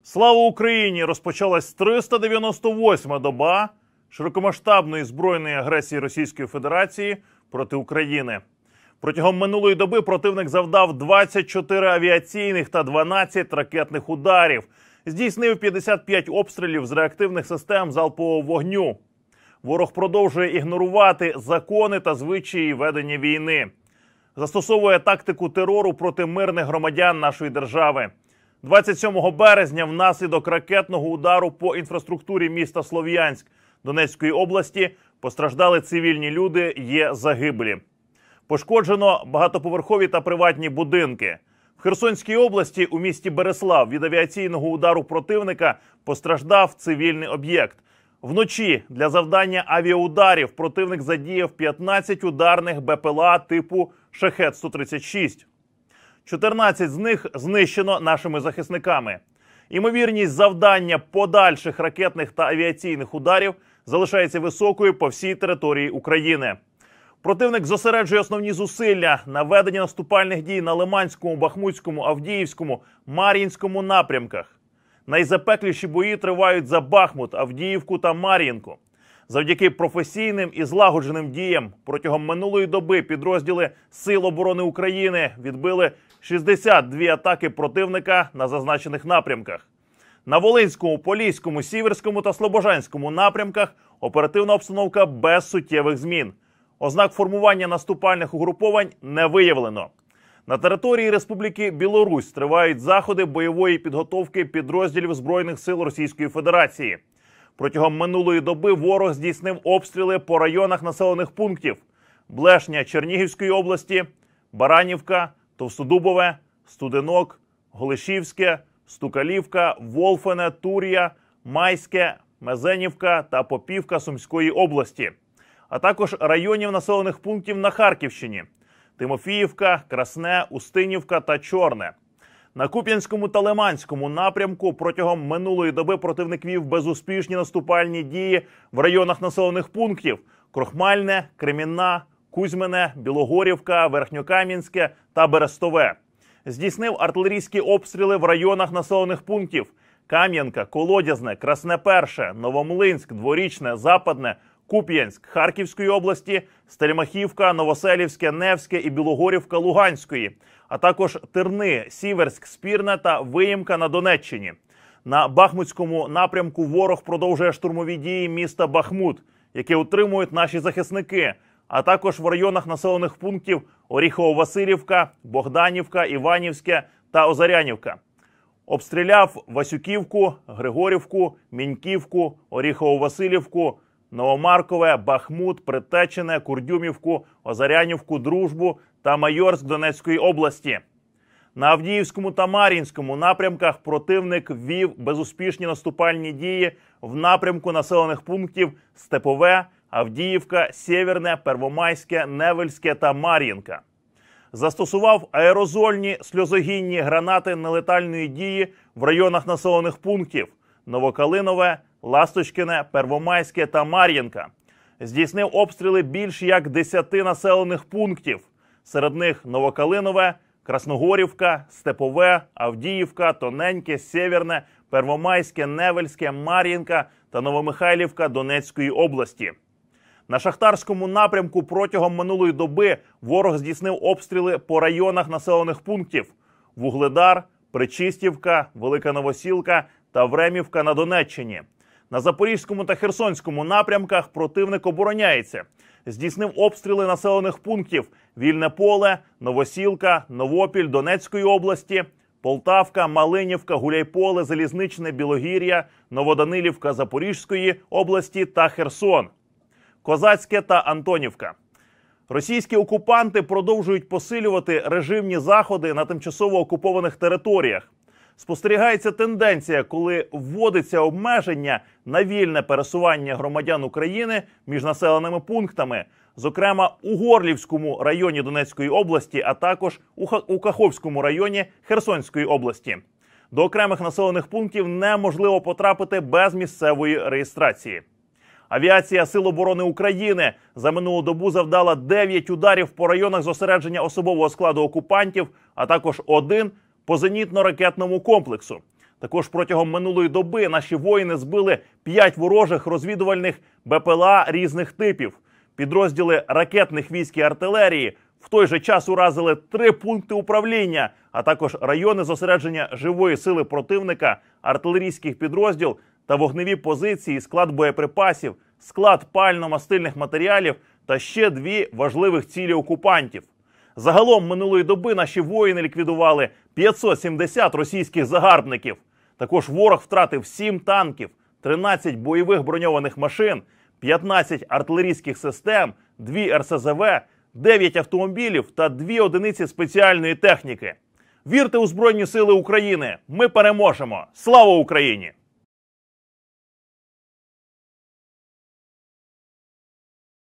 Слава Україні! Розпочалась 398-ма доба широкомасштабної збройної агресії Російської Федерації проти України. Протягом минулої доби противник завдав 24 авіаційних та 12 ракетних ударів. Здійснив 55 обстрілів з реактивних систем залпового вогню. Ворог продовжує ігнорувати закони та звичаї ведення війни. Застосовує тактику терору проти мирних громадян нашої держави. 27 березня внаслідок ракетного удару по інфраструктурі міста Слов'янськ Донецької області постраждали цивільні люди, є загиблі. Пошкоджено багатоповерхові та приватні будинки. В Херсонській області у місті Береслав від авіаційного удару противника постраждав цивільний об'єкт. Вночі для завдання авіаударів противник задіяв 15 ударних БПЛА типу «Шахед-136». 14 з них знищено нашими захисниками. Імовірність завдання подальших ракетних та авіаційних ударів залишається високою по всій території України. Противник зосереджує основні зусилля на веденні наступальних дій на Лиманському, Бахмутському, Авдіївському, Мар'їнському напрямках. Найзапекліші бої тривають за Бахмут, Авдіївку та Мар'їнку. Завдяки професійним і злагодженим діям протягом минулої доби підрозділи Сил оборони України відбили 62 атаки противника на зазначених напрямках. На Волинському, Поліському, Сіверському та Слобожанському напрямках оперативна обстановка без суттєвих змін. Ознак формування наступальних угруповань не виявлено. На території Республіки Білорусь тривають заходи бойової підготовки підрозділів Збройних сил Російської Федерації. Протягом минулої доби ворог здійснив обстріли по районах населених пунктів Блешня Чернігівської області, Баранівка, Товстодубове, Студенок, Голишівське, Стукалівка, Волфене, Тур'я, Майське, Мезенівка та Попівка Сумської області, а також районів населених пунктів на Харківщині – Тимофіївка, Красне, Устинівка та Чорне. На Куп'янському та Лиманському напрямку протягом минулої доби противник вів безуспішні наступальні дії в районах населених пунктів Крохмальне, Кремінна, Кузьмине, Білогорівка, Верхньокам'янське та Берестове. Здійснив артилерійські обстріли в районах населених пунктів Кам'янка, Колодязне, Красне Перше, Новомлинськ, Дворічне, Западне, Куп'янськ Харківської області, Стельмахівка, Новоселівське, Невське і Білогорівка Луганської, а також Терни, Сіверськ, Спірне та Виїмка на Донеччині. На Бахмутському напрямку ворог продовжує штурмові дії міста Бахмут, яке утримують наші захисники, а також в районах населених пунктів Оріхово-Василівка, Богданівка, Іванівське та Озарянівка. Обстріляв Васюківку, Григорівку, Міньківку, Оріхово-Василівку, Новомаркове, Бахмут, Притечене, Курдюмівку, Озарянівку, Дружбу та Майорськ Донецької області. На Авдіївському та Мар'їнському напрямках противник вів безуспішні наступальні дії в напрямку населених пунктів Степове, Авдіївка, Сєвєрне, Первомайське, Невельське та Мар'їнка. Застосував аерозольні сльозогінні гранати нелетальної дії в районах населених пунктів Новокалинове, Ласточкине, Первомайське та Мар'їнка. Здійснив обстріли більш як 10 населених пунктів. Серед них Новокалинове, Красногорівка, Степове, Авдіївка, Тоненьке, Сєвєрне, Первомайське, Невельське, Мар'їнка та Новомихайлівка Донецької області. На Шахтарському напрямку протягом минулої доби ворог здійснив обстріли по районах населених пунктів Вугледар, Причистівка, Велика Новосілка та Времівка на Донеччині. На Запорізькому та Херсонському напрямках противник обороняється. Здійснив обстріли населених пунктів Вільне Поле, Новосілка, Новопіль Донецької області, Полтавка, Малинівка, Гуляйполе, Залізничне, Білогір'я, Новоданилівка Запорізької області та Херсон, Козацьке та Антонівка. Російські окупанти продовжують посилювати режимні заходи на тимчасово окупованих територіях. Спостерігається тенденція, коли вводиться обмеження на вільне пересування громадян України між населеними пунктами, зокрема у Горлівському районі Донецької області, а також у Каховському районі Херсонської області. До окремих населених пунктів неможливо потрапити без місцевої реєстрації. Авіація Сил оборони України за минулу добу завдала 9 ударів по районах зосередження особового складу окупантів, а також 1 по зенітно-ракетному комплексу. Також протягом минулої доби наші воїни збили 5 ворожих розвідувальних БПЛА різних типів. Підрозділи ракетних військ і артилерії в той же час уразили 3 пункти управління, а також райони зосередження живої сили противника, артилерійських підрозділ та вогневі позиції, склад боєприпасів, склад пально-мастильних матеріалів та ще 2 важливих цілі окупантів. Загалом минулої доби наші воїни ліквідували 570 російських загарбників. Також ворог втратив 7 танків, 13 бойових броньованих машин, 15 артилерійських систем, 2 РСЗВ, 9 автомобілів та 2 одиниці спеціальної техніки. Вірте у Збройні Сили України! Ми переможемо! Слава Україні!